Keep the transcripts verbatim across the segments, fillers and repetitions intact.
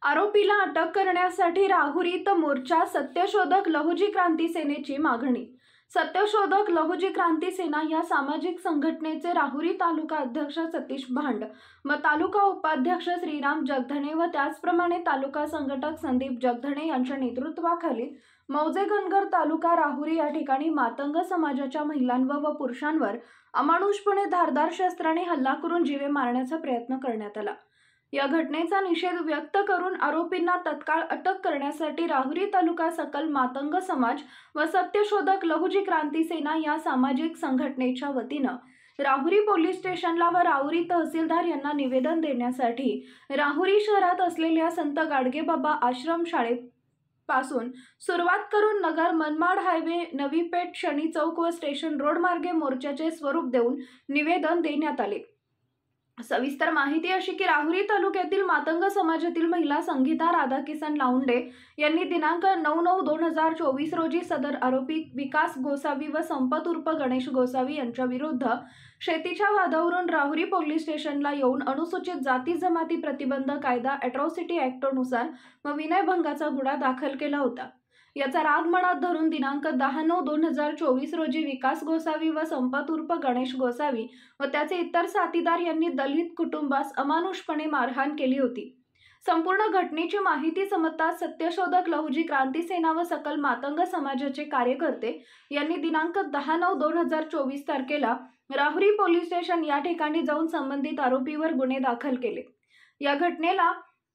आरोपीला अटक करण्यासाठी राहुरीत मोर्चा, सत्यशोधक लहुजी क्रांती सेनेची मागणी। सत्यशोधक लहुजी क्रांती सेना या सामाजिक संघटनेचे राहुरी तालुका अध्यक्ष सतीश भांड व तालुका उपाध्यक्ष श्रीराम जगधणे व त्याचप्रमाणे तालुका संघटक संदीप जगधणे यांच्या नेतृत्वाखाली मौजे कणगर तालुका राहुरी या ठिकाणी मातंग समाजाच्या महिलांवर व पुरुषांवर अमानुषपणे धारदार शस्त्राने हल्ला करून जीवे मारण्याचा प्रयत्न करण्यात आला। या घटनेचा निषेध व्यक्त करून आरोपींना तत्काळ अटक करण्यासाठी राहुरी तालुका सकल मातंग समाज व सत्यशोधक लहुजी क्रांती सेना या सामाजिक संघटनेच्या वतीनं राहुरी पोलीस स्टेशनला व राहुरी तहसीलदार यांना निवेदन देण्यासाठी राहुरी शहरात असलेल्या संत गाडगेबाबा आश्रम शाळेत पासून सुरुवात करून नगर मनमाड हायवे, नवी पेठ, शनी चौक व स्टेशन रोड मार्गे मोर्चाचे स्वरूप देऊन निवेदन देण्यात आले। सविस्तर माहिती अशी की राहुरी तालुक्यातील मातंग समाजातील महिला संगीता राधाकिसन लाउंडे यांनी दिनांक नऊ नऊ दोन हजार चोवीस रोजी सदर आरोपी विकास गोसावी व संपत उर्फ गणेश गोसावी यांच्या विरुद्ध शेतीच्या वादावरून राहुरी पोलीस स्टेशनला येऊन अनुसूचित जाती जमाती प्रतिबंध कायदा अॅट्रॉसिटी ॲक्टनुसार व विनयभंगाचा गुन्हा दाखल केला होता। याचा राग मनात धरून दिनांक दहा नऊ दोन हजार चोवीस रोजी विकास गोसावी व संपत उर्फ गणेश गोसावी व त्याचे इतर साथीदार यांनी दलित कुटुंबास अमानुषपणे मारहाण केली होती। संपूर्ण घटनेची माहिती समजताच सत्यशोधक लहुजी क्रांती सेना व सकल मातंग समाजाचे कार्यकर्ते यांनी दिनांक दहा नऊ दोन हजार चोवीस तारखेला राहुरी पोलीस स्टेशन या ठिकाणी जाऊन संबंधित आरोपीवर गुन्हे दाखल केले। या घटनेला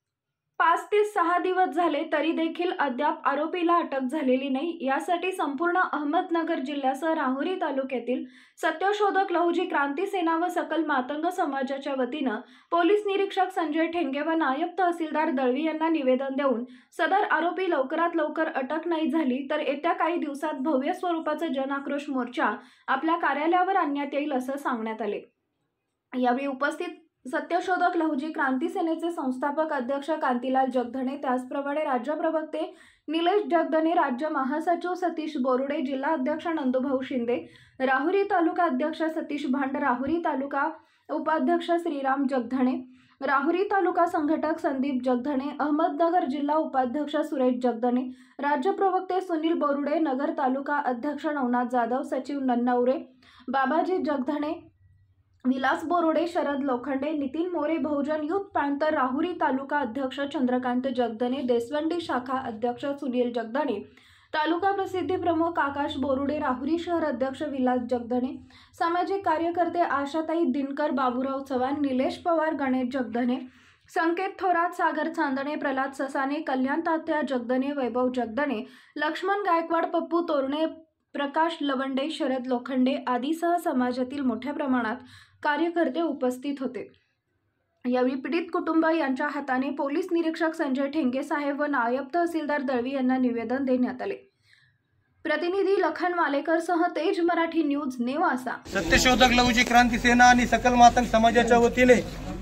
पाच ते सहा दिवस झाले तरी देखील अद्याप आरोपीला अटक झालेली नाही। यासाठी संपूर्ण अहमदनगर जिल्ह्यासह राहुरी तालुक्यातील सत्यशोधक लहुजी क्रांती सेना व सकल मातंग समाजाच्या वतीनं पोलीस निरीक्षक संजय ठेंगे व नायब तहसीलदार दळवी यांना निवेदन देऊन सदर आरोपी लवकरात लवकर अटक नाही झाली तर येत्या काही दिवसात भव्य स्वरूपाचा जनआक्रोश मोर्चा आपल्या कार्यालयावर आणण्यात येईल असं सांगण्यात आले। यावेळी उपस्थित सत्यशोधक लहुजी क्रांती सेनेचे संस्थापक अध्यक्ष कांतीलाल जगधणे, त्याचप्रमाणे राज्य प्रवक्ते निलेश जगधणे, राज्य महासचिव सतीश बोरुडे, जिल्हा अध्यक्ष नंदुभाऊ शिंदे, राहुरी तालुका अध्यक्ष सतीश भांड, राहुरी तालुका उपाध्यक्ष श्रीराम जगधणे, राहुरी तालुका संघटक संदीप जगधणे, अहमदनगर जिल्हा उपाध्यक्ष सुरेश जगधणे, राज्य प्रवक्ते सुनील बोरुडे, नगर तालुका अध्यक्ष नवनाथ जाधव, सचिव नन्नावरे, बाबाजी जगधणे, विलास बोरुडे, शरद लोखंडे, नितीन मोरे, बहुजन युथ पॅंथर राहुरी तालुका अध्यक्ष चंद्रकांत जगधणे, देसवंडी शाखा अध्यक्ष सुनील जगधणे, तालुका प्रसिद्धी प्रमुख आकाश बोरुडे, राहुरी शहर अध्यक्ष विलास जगधणे, सामाजिक कार्यकर्ते आशाताई दिनकर, बाबूराव चव्हाण, निलेश पवार, गणेश जगधणे, संकेत थोरात, सागर चांदणे, प्रल्हाद ससाने, कल्याण तात्या जगधणे, वैभव जगधणे, लक्ष्मण गायकवाड, पप्पू तोरणे, प्रकाश लवंडे, शरद लोखंडे आदीसह समाजातील मोठ्या प्रमाणात कार्यकर्ते उपस्थित होते। यावेळी पीडित कुटुंब यांच्या हाताने पोलीस निरीक्षक संजय ठेंगे साहेब व नायब तहसीलदार दळवी यांना निवेदन देण्यात आले। प्रतिनिधी लखन मालेकर सह तेज मराठी न्यूज, नेवासा। सत्यशोधक लहुजी क्रांती सेना आणि सकल मातंग समाजाच्या वतीने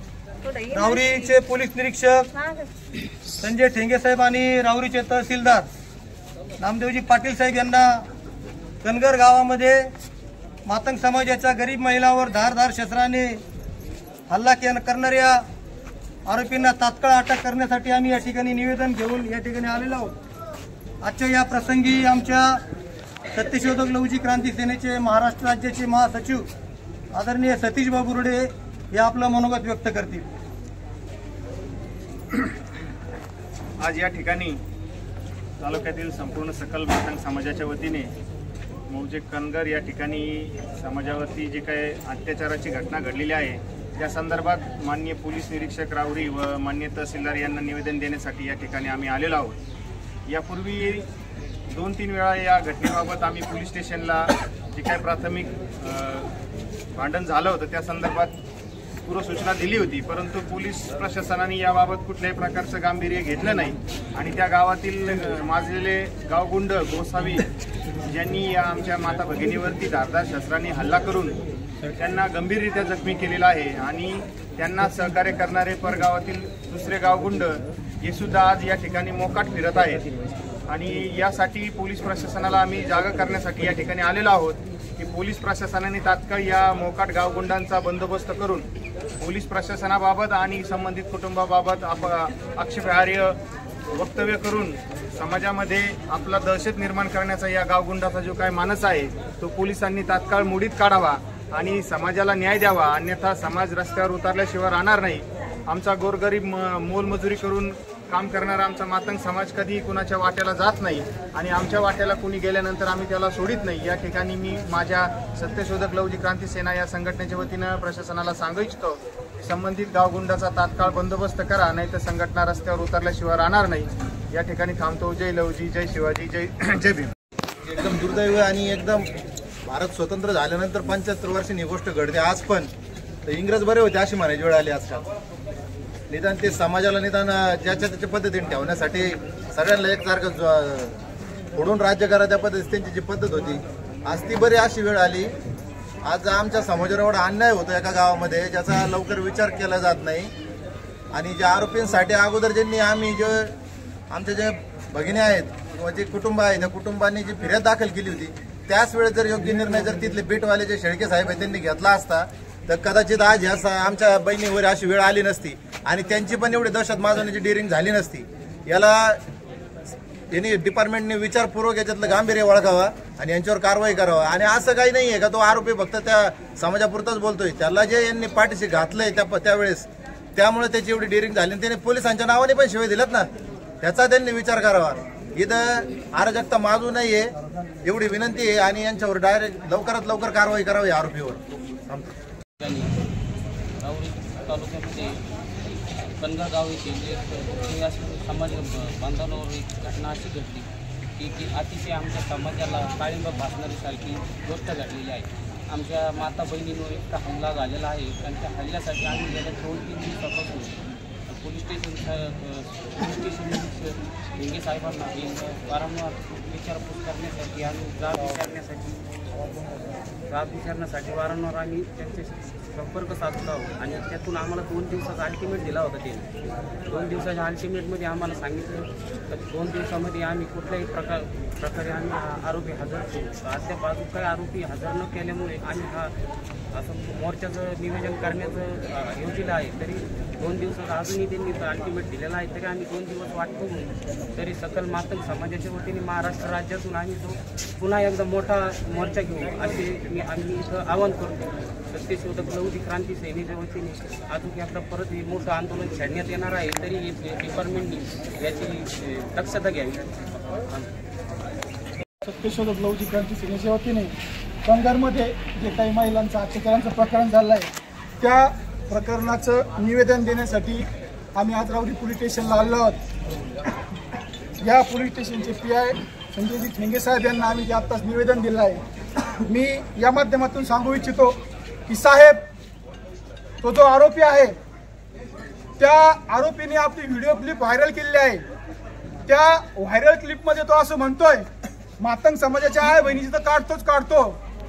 राहुरीचे पोलीस निरीक्षक संजय ठेंगे साहेब आणि राहुरीचे तहसीलदार नामदेवजी पाटील साहेब यांना कणगर गावामध्ये मातंग समाजाच्या गरीब महिलांवर धारदार शस्त्राने हल्ला करणाऱ्या आरोपींना तात्काळ अटक करण्यासाठी आम्ही या ठिकाणी निवेदन घेऊन या ठिकाणी आलेलो आहोत। आजच्या या प्रसंगी आमच्या सत्यशोधक लहुजी क्रांती सेनेचे महाराष्ट्र राज्याचे महासचिव आदरणीय सतीश बोरुडे हे आपलं मनोगत व्यक्त करतील। आज या ठिकाणी तालुक्यातील संपूर्ण सकल मातंग समाजाच्या वतीने मौजे कणगर या ठिकाणी समाजावरती जे काही अत्याचाराची घटना घडलेली आहे त्या संदर्भात माननीय पोलीस निरीक्षक राहुरी व माननीय तहसीलदार यांना निवेदन देण्यासाठी या ठिकाणी आम्ही आलेलो आहोत। यापूर्वी दोन तीन वेळा या घटनेबाबत आम्ही पोलीस स्टेशनला जे काही प्राथमिक भांडण झालं होतं त्या संदर्भात पूर्वसूचना दिली होती, परंतु पोलीस प्रशासनाने याबाबत कुठल्याही प्रकारचं गांभीर्य घेतलं नाही आणि त्या गावातील माजलेले गावगुंड गोसावी ज्यांनी या आमच्या माता भगिनीवरती धारदार शस्त्राने हल्ला करून त्यांना गंभीररित्या जखमी केलेला आहे आणि त्यांना सहकार्य करणारे परगावातील दुसरे गावगुंड हे सुद्धा आज या ठिकाणी मोकाट फिरत आहेत आणि यासाठी पोलीस प्रशासनाला आम्ही जागा करण्यासाठी या ठिकाणी आलेलो आहोत की पोलीस प्रशासनाने तात्काळ या मोकाट गावगुंडांचा बंदोबस्त करून पोलीस प्रशासनाबाबत आणि संबंधित कुटुंबाबाबत आप आक्षेपार्ह वक्तव्य करून समाजामध्ये आपला दहशत निर्माण करण्याचा या गावगुंडाचा जो काय मानस आहे तो पोलिसांनी तात्काळ मोडीत काढावा आणि समाजाला न्याय द्यावा, अन्यथा समाज रस्त्यावर उतरल्याशिवाय राहणार नाही। आमचा गोरगरीब मोलमजुरी करून काम करणारा आमचा मातंग समाज कधी कुणाच्या वाट्याला जात नाही आणि आमच्या वाट्याला कुणी गेल्यानंतर आम्ही त्याला सोडित नाही। या ठिकाणी मी माझ्या सत्यशोधक लहुजी क्रांती सेना या संघटनेच्या वतीनं प्रशासनाला सांगू इच्छितो, संबंधित गावगुंडाचा तात्काळ बंदोबस्त करा, नाही तर संघटना रस्त्यावर उतरल्याशिवाय राहणार नाही। या ठिकाणी थांबतो। जय लहुजी, जय शिवाजी, जय जय भीम। एकदम दुर्दैव आणि एकदम भारत स्वतंत्र झाल्यानंतर पंच्याहत्तर वर्षांनी ही गोष्ट घडते। आज पण इंग्रज बरे होते अशी म्हणायची वेळ आली आजकाल। निदान ते समाजाला निदान ज्याच्या त्याच्या पद्धतीने ठेवण्यासाठी सगळ्यांना एकसारखं फोडून राज्य करा त्या पद्धतीने त्यांची जी पद्धत होती, आज ती बरी अशी वेळ आली। आज आमच्या समाजावर एवढा अन्याय होतो एका गावामध्ये ज्याचा लवकर विचार केला जात नाही आणि ज्या आरोपींसाठी अगोदर ज्यांनी आम्ही जे आमचे जे भगिनी आहेत किंवा जे कुटुंब आहे त्या कुटुंबांनी जी फिर्याद दाखल केली होती त्याच वेळेस जर योग्य निर्णय जर तिथले बीटवाले जे शेळके साहेब आहेत त्यांनी घेतला असता तर कदाचित आज ह्या आमच्या बहिणीवर अशी वेळ आली नसती आणि त्यांची पण एवढी दहशत माजवण्याची डिरिंग झाली नसती। याला यांनी डिपार्टमेंटने विचारपूर्वक याच्यातलं गांभीर्य ओळखावा आणि यांच्यावर कारवाई करावा। आणि असं काही नाही आहे का तो आरोपी फक्त त्या समाजापुरताच बोलतोय, त्याला जे यांनी पाठीशी घातलंय त्या त्यावेळेस त्यामुळे त्याची एवढी डिरिंग झाली आणि त्याने पोलिसांच्या नावाने पण शिवाय दिल्यात ना, त्याचा त्यांनी विचार करावा। इथं अराजकता माजू नये एवढी विनंती आहे आणि यांच्यावर डायरेक्ट लवकरात लवकर कारवाई करावी आरोपीवर। राहुरी तालुक्यामध्ये कनगर गाव येथे समाज बांधवांवर एक घटना अशी घडली की ती अतिशय आमच्या समाजाला काळिंब भासणारीसारखी गोष्ट घडलेली आहे। आमच्या माता बहिणींवर एक हमला झालेला आहे आणि त्या हल्ल्यासाठी आम्ही गेल्या दोन तीन दिवसापासून police station police station Dhenge साहेबांना वारंवार विचारपूस करण्यासाठी आणि जाब विचारण्यासाठी जाब विचारण्यासाठी वारंवार आम्ही त्यांच्याशी संपर्क साधत आहोत आणि त्यातून आम्हाला दोन दिवसाचा अल्टिमेट दिला होता त्यांनी। दोन दिवसाच्या अल्टिमेटमध्ये आम्हाला सांगितलं तर दोन दिवसामध्ये आम्ही कुठल्याही प्रकार प्रकारे आम्ही हा आरोपी हजर करू। अद्याप अजून काही आरोपी हजर न केल्यामुळे आम्ही हा असं मोर्चाचं नियोजन करण्याचं योजिलं आहे। तरी दोन दिवसात अजूनही त्यांनी अल्टिमेट दिलेला आहे, तरी आम्ही दोन दिवस वाट बघून तरी सकल मातंग समाजाच्या वतीने महाराष्ट्र राज्यातून आम्ही जो पुन्हा एकदा मोठा मोर्चा घेऊ असे मी आम्ही इथं आवाहन करतो। सत्यशोधक लहुजी क्रांती सेनेच्या वतीने अजून एकदा परत हे मोठं आंदोलन छेडण्यात येणार आहे, तरी डिपार्टमेंटनी याची दक्षता घ्यावी। सत्यशोधक लहुजी क्रांती सेनेच्या वतीने कनगरमध्ये जे काही महिलांचं अत्याचारांचं प्रकरण झालं आहे त्या प्रकरणाचं निवेदन देण्यासाठी आम्ही आज राहुरी पोलीस स्टेशनला आलो आहोत। या पोलीस स्टेशनचे पी आय संजयजी ठेंगे साहेब यांना आम्ही आत्ताच निवेदन दिलं आहे। मी या माध्यमातून सांगू इच्छितो की साहेब, तो जो आरोपी आहे त्या आरोपीने आपली व्हिडिओ क्लिप व्हायरल केलेली आहे। त्या व्हायरल क्लिपमध्ये तो असं म्हणतोय मातंग समाजाच्या आहे बहिणीची तर काढतोच काढतो।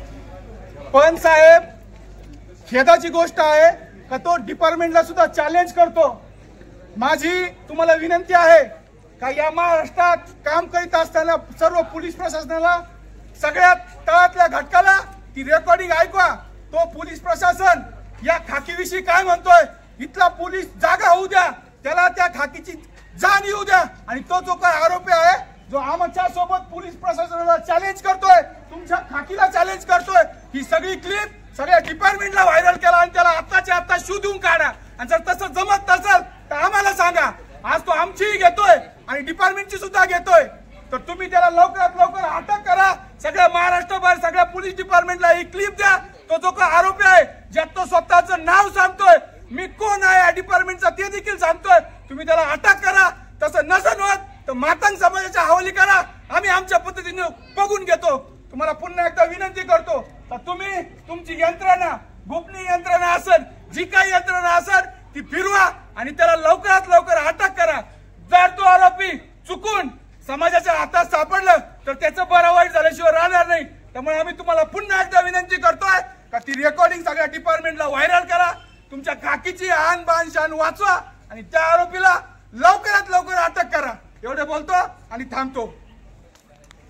पण साहेब, खेदाची गोष्ट आहे का तो डिपार्टमेंटला सुद्धा चॅलेंज करतो। माझी तुम्हाला विनंती आहे का या महाराष्ट्रात काम करीत असताना सर्व पोलीस प्रशासनाला सगळ्यात तळातल्या घटकाला ती रेकॉर्डिंग ऐकवा। तो पोलीस प्रशासन या खाकीविषयी काय म्हणतोय, इथला पोलीस जागा होऊ द्या, त्याला त्या खाकीची जाण येऊ द्या आणि तो जो काय आरोपी आहे जो आमच्या सोबत पोलीस प्रशासनाला चॅलेंज करतोय, तुमच्या खाकीला चॅलेंज करतोय, ही सगळी क्लिप सगळ्या डिपार्टमेंटला व्हायरल केला आणि त्याला आत्ताच्या आत्ता शोधून काढा आणि जर तसं जमत नसेल तर आम्हाला सांगा। आज तो आमचीही घेतोय आणि डिपार्टमेंटची सुद्धा घेतोय, तर तुम्ही त्याला लवकरात लवकर अटक करा। सगळ्या महाराष्ट्रभर सगळ्या पोलीस डिपार्टमेंटला ही क्लिप द्या। तो जो काय आरोपी आहे ज्यात तो स्वतःचं नाव सांगतोय, मी कोण आहे या डिपार्टमेंटचा ते देखील सांगतोय, तुम्ही त्याला अटक करा। तसं नसेल होत तर मातंग समाजाच्या हवाली करा, आम्ही आमच्या पद्धतीने बघून घेतो। तुम्हाला पुन्हा एकदा विनंती करतो तर तुम्ही तुमची यंत्रणा, गोपनीय यंत्रणा असेल, जी काही यंत्रणा असेल ती फिरवा आणि त्याला लवकरात लवकर अटक करा। जर तो आरोपी चुकून समाजाच्या हातात सापडलं तर त्याचं बरं वाईट झाल्याशिवाय राहणार नाही। त्यामुळे आम्ही तुम्हाला पुन्हा एकदा विनंती करतोय का ती रेकॉर्डिंग सगळ्या डिपार्टमेंटला व्हायरल करा, तुमच्या खाकीची आन बान शान वाचवा आणि त्या आरोपीला लवकरात लवकर अटक करा। एवढे बोलतो आणि थांबतो।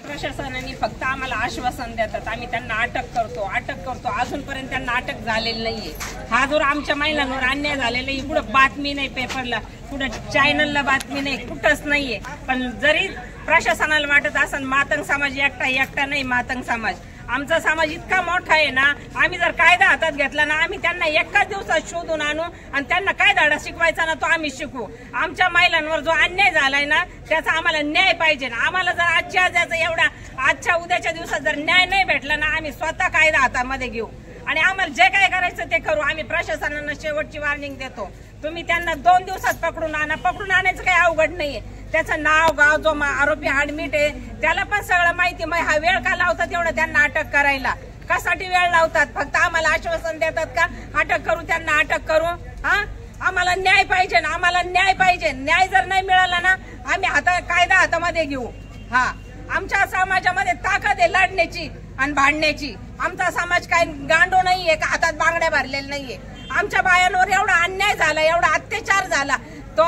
प्रशासनाने फक्त आम्हाला आश्वासन देतात, आम्ही त्यांना अटक करतो अटक करतो अजूनपर्यंत त्यांना अटक झालेली नाहीये. हा जो आमच्या महिलांवर अन्याय झालेला आहे, कुठं बातमी नाही पेपरला, कुठं चॅनलला बातमी नाही, कुठंच नाहीये. पण जरी प्रशासनाला वाटत असेल मातंग समाज एकटा एकटा नाही, मातंग समाज आमचा समाज इतका मोठा आहे ना, आम्ही जर कायदा हातात घेतला ना, आम्ही त्यांना एकाच दिवसात शोधून आणू आणि त्यांना काय धडा शिकवायचा ना तो आम्ही शिकू. आमच्या महिलांवर जो अन्याय झालाय ना त्याचा आम्हाला न्याय पाहिजे. आम्हाला जर आजच्या आजच्या एवढा आजच्या उद्याच्या दिवसात जर न्याय नाही भेटला ना, आम्ही स्वतः कायदा हातामध्ये घेऊ आणि आम्हाला जे काय करायचं ते करू. आम्ही प्रशासनाला शेवटची वॉर्निंग देतो, तुम्ही त्यांना दोन दिवसात पकडून आणा. पकडून आणायचं काही अवघड नाहीये. त्याचं नाव गाव जो आरोपी हाडमीट आहे त्याला पण सगळं माहिती. मग हा वेळ का लावतात एवढं त्यांना अटक करायला? कशासाठी वेळ लावतात? फक्त आम्हाला आश्वासन देतात का अटक करू, त्यांना अटक करू? हा, आम्हाला न्याय पाहिजे ना, आम्हाला न्याय पाहिजे. न्याय जर नाही मिळाला ना, आम्ही हाता कायदा हातामध्ये घेऊ. हा, आमच्या समाजामध्ये ताकद आहे लढण्याची आणि भांडण्याची. आमचा समाज काय गांडो नाहीये का हातात बांगड्या भरलेल्या नाहीये. आमच्या बायांवर एवढा अन्याय झाला, एवढा अत्याचार झाला. तो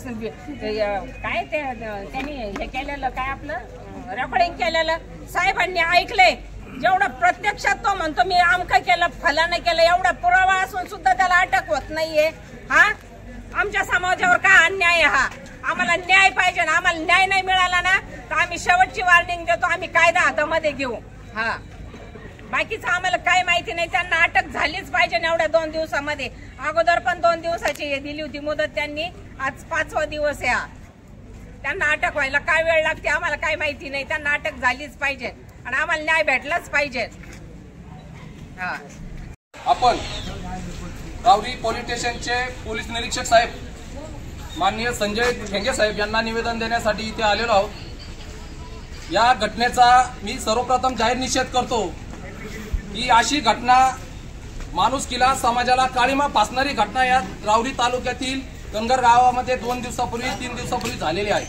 काय ते त्यांनी हे केलेलं, काय आपलं रेकॉर्डिंग केलेलं साहेबांनी ऐकले. जेवढं प्रत्यक्षात तो म्हणतो मी आमकं केलं फलानं केलं, एवढा पुरावा असून सुद्धा त्याला अटक होत नाहीये. हा, आमच्या समाजावर काय अन्याय आहे हा? आम्हाला न्याय पाहिजे ना. आम्हाला न्याय नाही मिळाला ना तर आम्ही शेवटची वॉर्निंग देतो, आम्ही कायदा हातामध्ये घेऊ. हा, बाकीचं आम्हाला काय माहिती नाही. त्यांना अटक झालीच पाहिजे ना एवढ्या दोन दिवसामध्ये. अगोदर पण दोन दिवसाची दिली होती मुदत त्यांनी, आज पाचवा दिवस आहे. त्यांना अटक व्हायला काय वेळ लागते आम्हाला काय माहिती नाही. त्यांना अटक झालीच पाहिजे आणि आम्हाला न्याय भेटलाच पाहिजे. हा, आपण रावरी पोलीस स्टेशनचे पोलीस निरीक्षक साहेब माननीय संजय ठेंगे साहेब यांना निवेदन देण्यासाठी इथे आलेलो आहोत. या घटनेचा मी सर्वप्रथम जाहीर निषेध करतो की अशी घटना माणुसकीला समाजाला काळीमा फासणारी घटना या रावरी तालुक्यातील कनगर गावामध्ये दोन दिवसापूर्वी तीन दिवसापूर्वी झालेली आहे.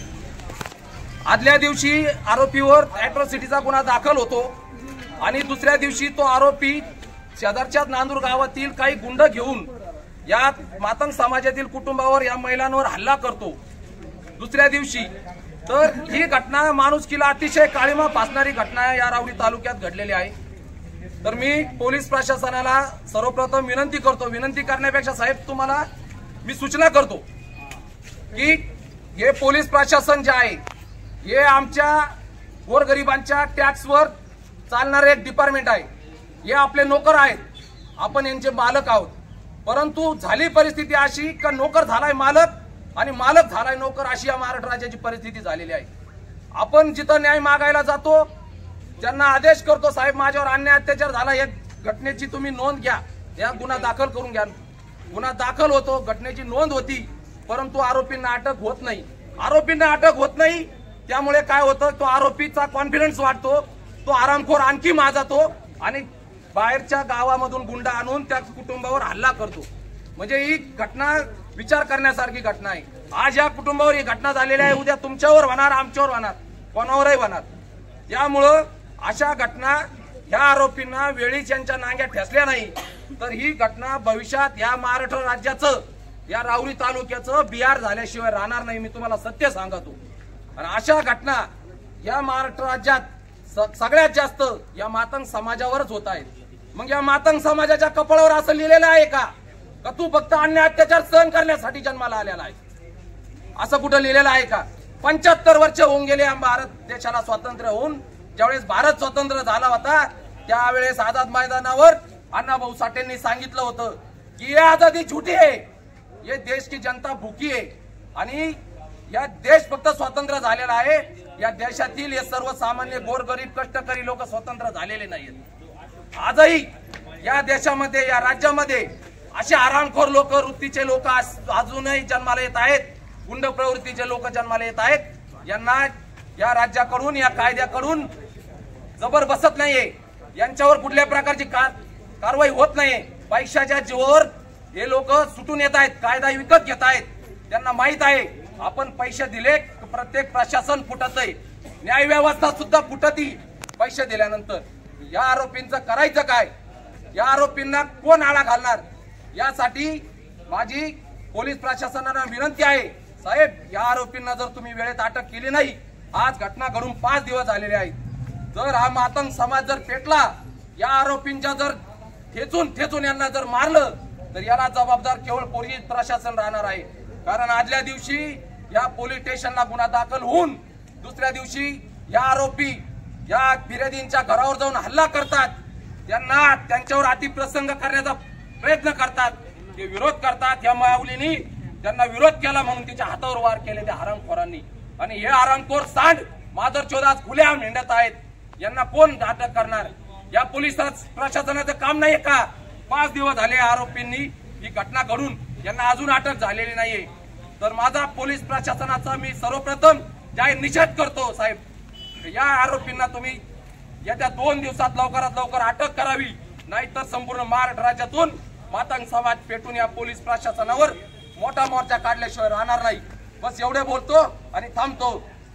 आदल्या दिवशी आरोपीवर अॅट्रॉसिटीचा गुन्हा दाखल होतो आणि दुसऱ्या दिवशी तो आरोपी शेजारच्या नांदूर गावातील काही गुंड घेऊन या मातंग समाजातील कुटुंबावर या महिलांवर हल्ला करतो. दुसऱ्या दिवशी तर ही घटना माणुसकीला अतिशय काळीमा फासणारी घटना या रावरी तालुक्यात घडलेली आहे. तर मी पोलीस प्रशासनाला सर्वप्रथम विनंती करतो, विनंती करण्यापेक्षा साहेब तुम्हाला मी सूचना करतो की हे पोलीस प्रशासन जे आहे हे आमच्या गोरगरिबांच्या टॅक्सवर चालणारे एक डिपार्टमेंट आहे. हे आपले नोकर आहेत, आपण यांचे मालक आहोत. परंतु झाली परिस्थिती अशी का नोकर झालाय मालक आणि मालक झालाय नोकर, अशी या महाराष्ट्र राज्याची परिस्थिती झालेली आहे. आपण जिथं न्याय मागायला जातो त्यांना आदेश करतो साहेब माझ्यावर अन्याय अत्याचार झाला, या घटनेची तुम्ही नोंद घ्या, या गुन्हा दाखल करून घ्या. गुन्हा दाखल होतो, घटनेची नोंद होती, परंतु आरोपींना अटक होत नाही. आरोपींना अटक होत नाही त्यामुळे काय होतं, तो आरोपीचा कॉन्फिडन्स वाढतो, तो आरामखोर आणखी माजातो आणि बाहेरच्या गावामधून गुंडा आणून त्या कुटुंबावर हल्ला करतो. म्हणजे ही घटना विचार करण्यासारखी घटना आहे. आज या कुटुंबावर ही घटना झालेली आहे, उद्या तुमच्यावर होणार, आमच्यावर होणार, कोणावरही होणार. यामुळं अशा घटना या आरोपींना वेळीच यांच्या नांग्या ठेसल्या नाही तर ही घटना भविष्यात या महाराष्ट्र राज्याचं, या रावरी तालुक्याचं बिहार झाल्याशिवाय राहणार नाही. मी तुम्हाला सत्य सांगतो. आणि अशा घटना या महाराष्ट्र राज्यात सगळ्यात जास्त या मातंग समाजावरच होत आहेत. मग या मातंग समाजाच्या कपाळावर असं लिहिलेलं आहे का का तू फक्त अन्याय अत्याचार सहन करण्यासाठी जन्माला आलेला आहे? असं कुठं लिहिलेलं आहे का? पंच्याहत्तर वर्ष होऊन गेले या भारत देशाला स्वातंत्र्य होऊन. ज्यावेळेस भारत स्वतंत्र झाला होता त्यावेळेस आझाद मैदानावर अण्णाभाऊ साठेंनी सांगितलं होतं की ये आजादी झूठी है, ये देश की जनता भूकी आहे. आणि या देश फक्त स्वतंत्र झालेला आहे, या देशातील हे सर्वसामान्य गोरगरीब कष्टकरी लोक स्वतंत्र झालेले नाहीत. आजही या देशामध्ये, या राज्यामध्ये असे आरामखोर लोक, वृत्तीचे लोक अजूनही जन्माला येत आहेत, गुंड प्रवृत्तीचे लोक जन्माला येत आहेत. यांना या राज्याकडून, या कायद्याकडून जबर बसत नाहीये, यांच्यावर कुठल्या प्रकारची कारवाई होत नाहीये. पैशाच्या जीवावर हे लोक सुटून येत आहेत, कायदा विकत घेत आहेत. त्यांना माहित आहे आपण पैसे दिले प्रत्येक प्रशासन फुटत आहे, न्याय व्यवस्था सुद्धा फुटती पैसे दिल्यानंतर. या आरोपींचं करायचं काय? या आरोपींना कोण आळा घालणार? यासाठी माझी पोलीस प्रशासनाला विनंती आहे, साहेब या आरोपींना जर तुम्ही वेळेत अटक केली नाही, आज घटना घडून पाच दिवस झालेले आहेत, जर हा मातंग समाज जर पेटला, या आरोपींच्या जर ठेचून ठेचून यांना जर मारलं, तर याला जबाबदार केवळ पोलीस प्रशासन राहणार आहे. कारण आदल्या दिवशी या पोलीस स्टेशनला गुन्हा दाखल होऊन दुसऱ्या दिवशी या आरोपी या फिर्यादींच्या घरावर जाऊन हल्ला करतात, त्यांना त्यांच्यावर अतिप्रसंग करण्याचा प्रयत्न करतात, ते विरोध करतात. या माऊलींनी त्यांना विरोध केला म्हणून तिच्या हातावर वार केले त्या हरामखोरांनी. आणि हे हरामखोर सांड माधरचोद आज खुल्या हिंडत आहेत. यांना कोण अटक करणार? या पोलीस प्रशासनाचं काम नाहीये का? पाच दिवस झाले आरोपींनी ही घटना घडून, यांना अजून अटक झालेली नाहीये. तर माझा पोलीस प्रशासनाचा मी सर्वप्रथम जाहीर निषेध करतो साहेब, या आरोपींना तुम्ही येत्या दोन दिवसात लवकरात लवकर अटक करावी, नाहीतर संपूर्ण महाराष्ट्र राज्यातून मातंग समाज पेटून या पोलीस प्रशासनावर मोठा मोर्चा काढल्याशिवाय राहणार नाही. बस एवढे बोलतो आणि थांबतो.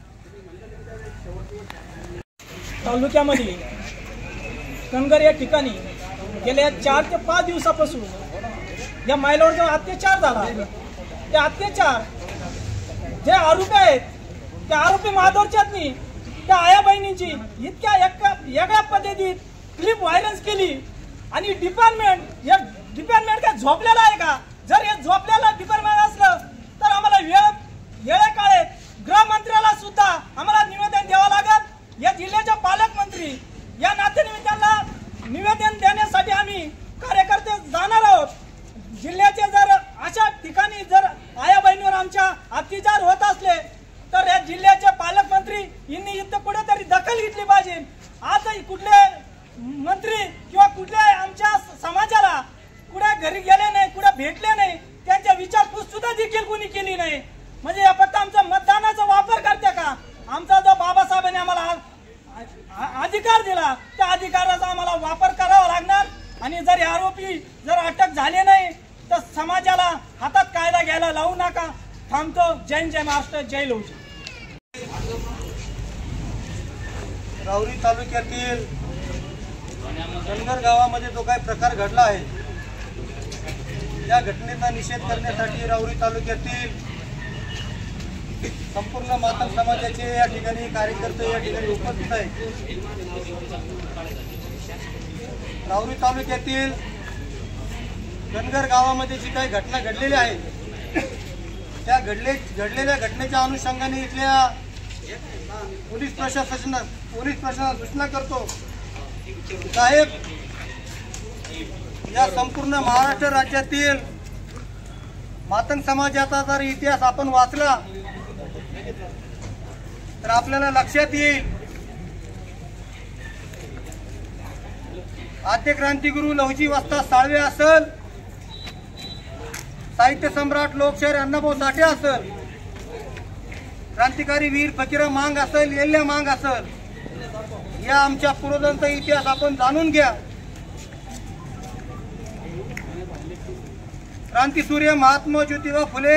तालुक्यामध्ये कणगर या ठिकाणी गेल्या चार ते पाच दिवसापासून या महिलांवर जो अत्याचार झाला, ते अत्याचार जे आरोपी आहेत त्या आरोपी माधवच्यातनी त्या आया बहिणींची इतक्या एका वेगळ्या पद्धतीत क्लिप व्हायरल केली. आणि डिपार्टमेंट या डिपार्टमेंट काय झोपलेला आहे का? जर हे झोपलेला डिपार्टमेंट असलं तर आम्हाला वेळ वेळे काळे गृहमंत्र्याला सुद्धा आम्हाला निवेदन द्यावं लागत. या जिल्ह्याच्या पालकमंत्री या नातेनिमित्ताला निवेदन देण्यासाठी आम्ही कार्यकर्ते जाणार आहोत. जिल्ह्याचे जर अशा ठिकाणी जर आया बहिणीवर आमच्या अत्याचार होत असले तर या जिल्ह्याचे पालकमंत्री यांनी इथं कुठेतरी दखल घेतली पाहिजे. आजही कुठले मंत्री किंवा कुठल्या आमच्या समाजाला कुठे घरी गेले नाही, कुठे भेटले नाही, त्यांच्या विचारपूस सुद्धा देखील कोणी केली नाही. म्हणजे या फक्त आमचा मतदानाचा वापर करते का? आमचा जो बाबासाहेबांनी आम्हाला अधिकार दिला त्या अधिकाराचा आम्हाला वापर करावा लागणार. आणि जर हे आरोपी जर अटक झाले नाही तर समाजाला हातात कायदा घ्यायला लावू नका. थांबतो. जय जय महाराष्ट्र, जय लवजी. राहुरी तालुक्यातील कणगर गावामध्ये जो काही प्रकार घडला आहे, या घटनेचा निषेध करण्यासाठी राहुरी तालुक्यातील संपूर्ण मातंग समाजाचे या ठिकाणी कार्यकर्ते या ठिकाणी उपस्थित आहेत. राहुरी तालुक्यातील कणगर गावामध्ये जी काही घटना घडलेली आहे, त्या घडले घडलेल्या घटनेच्या अनुषंगाने इथल्या पोलीस प्रशासना पोलीस प्रशासनाला सूचना करतो, साहेब, या संपूर्ण महाराष्ट्र राज्यातील मातंग समाजाचा जर इतिहास आपण वाचला तर आपल्याला लक्षात येईल, आद्य क्रांतिगुरु लहुजी वस्ताद साळवे असल, साहित्य सम्राट लोकशाहीर अण्णाभाऊ साठे असल, क्रांतिकारी वीर फकीरा मांग असेल, येल्ल्या मांग असेल, या आमच्या पूर्वजांचा इतिहास आपण जाणून घ्या. क्रांतीसूर्य महात्मा ज्योतिबा फुले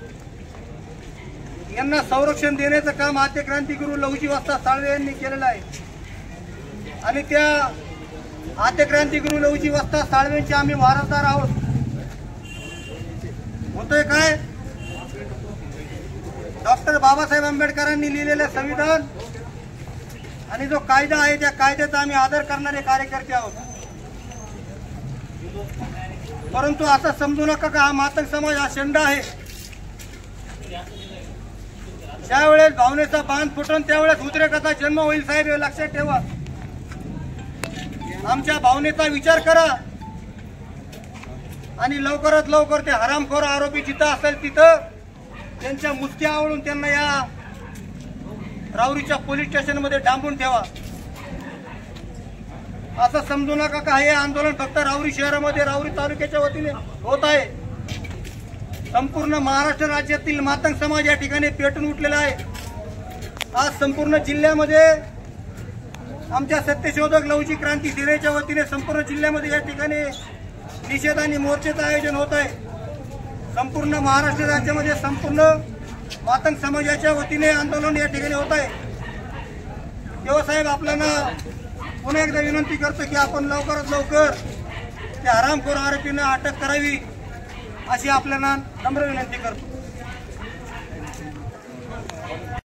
यांना संरक्षण देण्याचं काम आद्य क्रांतिगुरु लहुजी वस्ताद साळवे यांनी केलेलं आहे. आणि त्या आद्य क्रांतिगुरु लहुजी वस्ताद साळवेंचे आम्ही वारसदार आहोत. होतोय काय? डॉक्टर बाबासाहेब आंबेडकरांनी लिहिलेले संविधान आणि जो कायदा आहे त्या कायद्याचा आम्ही आदर करणारे कार्यकर्ते आहोत. परंतु असं समजू नका का हा मातंग समाज हा शेंडा आहे. ज्यावेळेस भावनेचा बांध फुटून त्यावेळेस उद्रेकाचा जन्म होईल. साहेब, हे लक्षात ठेवा. आमच्या भावनेचा विचार करा आणि लवकरात लवकर ते हरामखोर आरोपी जिथं असेल तिथं त्यांच्या मुसक्या आवळून त्यांना या राहुरीच्या पोलीस स्टेशनमध्ये डांबून ठेवा. असं समजू नका का हे आंदोलन फक्त राहुरी शहरामध्ये राहुरी तालुक्याच्या वतीने होत आहे. संपूर्ण महाराष्ट्र राज्यातील मातंग समाज या ठिकाणी पेटून उठलेला आहे. आज संपूर्ण जिल्ह्यामध्ये आमच्या सत्यशोधक लहुजी क्रांती सेनेच्या वतीने संपूर्ण जिल्ह्यामध्ये या ठिकाणी निषेध आणि मोर्चेचं आयोजन होत आहे. संपूर्ण महाराष्ट्र राज्यामध्ये संपूर्ण मातंग समाजाच्या वतीने आंदोलन या ठिकाणी होत आहे. तेव्हा साहेब आपल्याला पुन्हा एकदा विनंती करतो की आपण लवकरात लवकर त्या हरामखोर आरोपींना अटक करावी अशी आपल्याला नम्र विनंती करतो.